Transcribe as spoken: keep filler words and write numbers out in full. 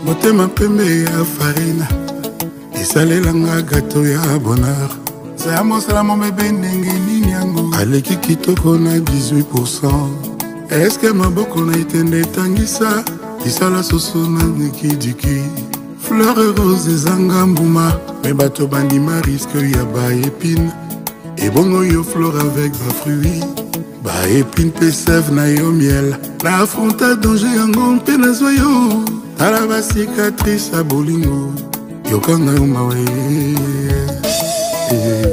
motema pembe ya farina esalelanga gato ya bonheur saya mosala momebe ndenge nini yango aleki kitoko na dix-huit pour cent eske maboko na etende etangisa lisala soso na nikidiki fleur rose ezanga mbuma me bato bandima riske ya baépine ebongo yo flore avec bafruit baépine mpe sève na yo miel na affronta danger yango mpe nazwa yo tala basicatrice ya bolingo yokanga yo mawe